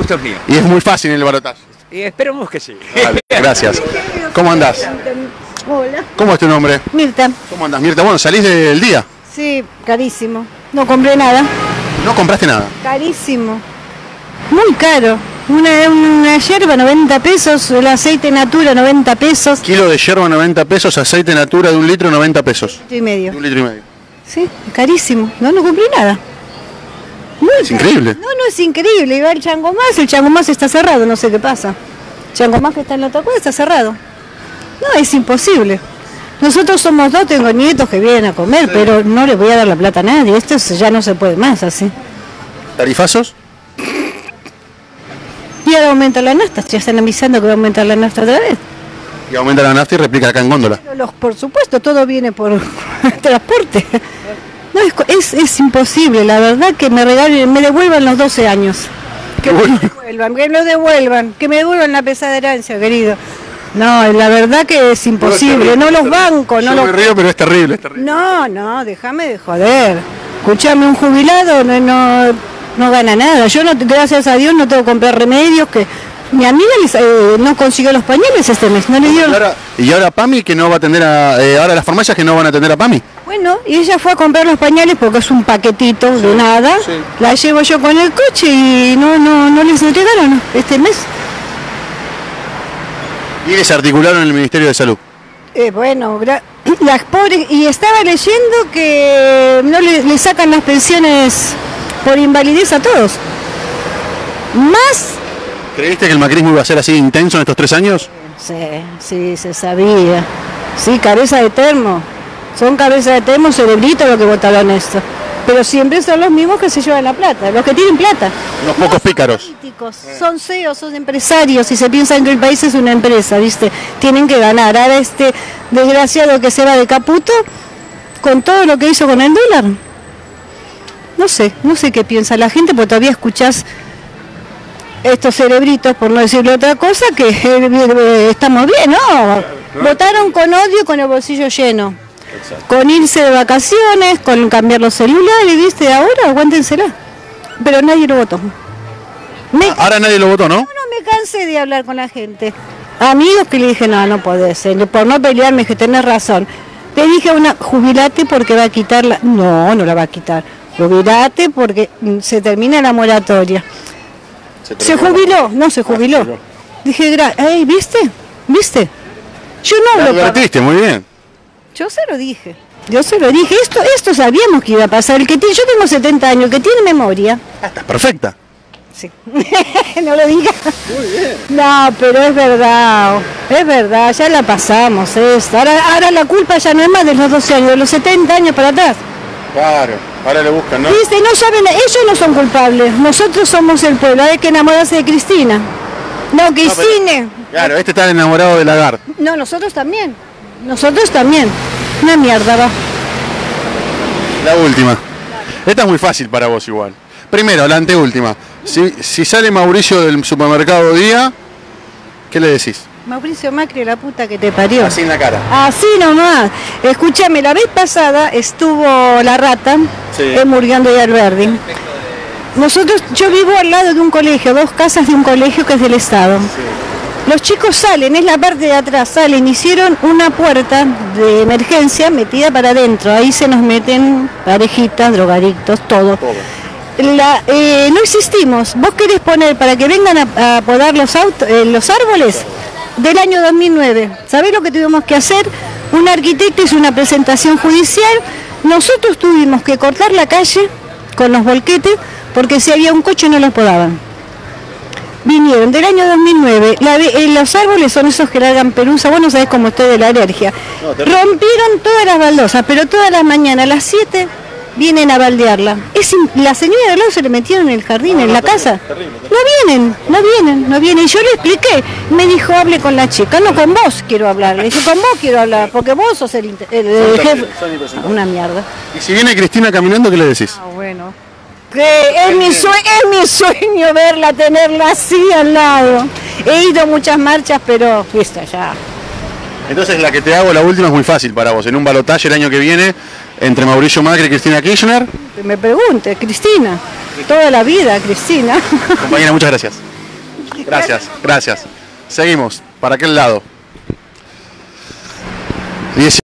gusto es mío. Y es muy fácil en el balotaje. Y esperemos que sí. Vale, gracias. ¿Cómo andás? Hola. ¿Cómo es tu nombre? Mirta. ¿Cómo andás, Mirta? Bueno, salís del día. Sí, carísimo. No compré nada. No compraste nada. Carísimo. Muy caro. Una yerba 90 pesos, el aceite Natura 90 pesos. Kilo de yerba 90 pesos, aceite Natura de 1 litro 90 pesos. Y medio. De 1,5 litros. Sí, carísimo. No compré nada. Muy Es increíble. No es increíble. Iba el Changomás está cerrado, no sé qué pasa. Changomás que está en la otra cuadra está cerrado. No, es imposible. Nosotros somos dos, tengo nietos que vienen a comer, pero no le voy a dar la plata a nadie. Esto ya no se puede más así. ¿Tarifazos? Y ahora aumenta la nafta, ya están avisando que va a aumentar la nafta otra vez. Y aumenta la nafta y replica acá en góndola. Por supuesto, todo viene por transporte. No, es imposible, la verdad que me devuelvan los 12 años. Que me devuelvan la pesada herencia, querido. No, la verdad que es imposible, no los bancos, no Yo los... me río, pero es terrible, es terrible. No, déjame de joder. Escuchame, un jubilado no gana nada. Yo, gracias a Dios, no tengo que comprar remedios, que mi amiga no consiguió los pañales este mes, no le dio... Y ahora PAMI, que no va a atender ahora las farmacias que no van a atender a PAMI. Bueno, y ella fue a comprar los pañales porque es un paquetito de nada. Sí. La llevo yo con el coche y no les entregaron este mes. Y desarticularon en el Ministerio de Salud. Bueno, las pobres, y estaba leyendo que no le sacan las pensiones por invalidez a todos. Más. ¿Creíste que el macrismo iba a ser así intenso en estos 3 años? Sí, se sabía. Sí, cabeza de termo. Son cabeza de termo, cerebrito lo que votaron esto. Pero siempre son los mismos que se llevan la plata, los que tienen plata. Los pocos pícaros. Políticos, son CEOs, son empresarios y se piensan que el país es una empresa, ¿viste? Tienen que ganar. Ahora este desgraciado que se va de Caputo con todo lo que hizo con el dólar. No sé qué piensa la gente, porque todavía escuchás estos cerebritos, por no decirle otra cosa, que estamos bien, ¿no? Votaron con odio y con el bolsillo lleno. Exacto. Con irse de vacaciones, con cambiar los celulares, ¿viste? Ahora aguántensela. Pero nadie lo votó. Ahora nadie lo votó, ¿no? No, me cansé de hablar con la gente. Amigos que le dije, no puede ser. Por no pelearme, dije, tenés razón. Le dije a una, jubilate porque va a quitarla. No la va a quitar. Jubilate porque se termina la moratoria. Se jubiló, no se jubiló. Dije, ¿viste? Yo no lo advertiste, muy bien. Yo se lo dije. Esto sabíamos que iba a pasar. Yo tengo 70 años, el que tiene memoria. Estás perfecta. Sí. No lo digas. Muy bien. No, pero es verdad, ya la pasamos esta. Ahora la culpa ya no es más de los 12 años, de los 70 años para atrás. Claro, ahora le buscan, ¿no? ¿Viste? No saben, ellos no son culpables, nosotros somos el pueblo, hay que enamorarse de Cristina. No, Cristina. Claro, este está enamorado de Lagarde. No, nosotros también. Una mierda, va. La última. Esta es muy fácil para vos igual. Primero, la anteúltima. Si sale Mauricio del supermercado Día, ¿qué le decís? Mauricio Macri, la puta que te parió. Así en la cara. Así nomás. Escúchame, la vez pasada estuvo la rata murgueando de Alberdi. Yo vivo al lado de un colegio, 2 casas de un colegio que es del Estado. Sí. Los chicos salen, es la parte de atrás, hicieron una puerta de emergencia metida para adentro. Ahí se nos meten parejitas, drogadictos, todo. No existimos. Vos querés poner para que vengan a podar los árboles del año 2009. ¿Sabés lo que tuvimos que hacer? Un arquitecto hizo una presentación judicial. Nosotros tuvimos que cortar la calle con los volquetes porque si había un coche no los podaban. Vinieron del año 2009, los árboles son esos que largan pelusa, vos no sabés cómo estoy de la alergia. Rompieron todas las baldosas, pero todas las mañanas a las 7 vienen a baldearla. La señora de al lado se le metieron en el jardín, en la casa. No vienen. Y yo le expliqué, me dijo, hable con la chica, no con vos quiero hablar. Le dije, con vos quiero hablar, porque vos sos el jefe. Una mierda. Y si viene Cristina caminando, ¿qué le decís? Bueno. Que es mi sueño verla, tenerla así al lado. He ido a muchas marchas, pero fiesta ya. Entonces la que te hago, la última, es muy fácil para vos. En un balotaje el año que viene, entre Mauricio Macri y Cristina Kirchner. Me pregunte, Cristina. Toda la vida, Cristina. Compañera, muchas gracias. Gracias, gracias. Seguimos, para aquel lado.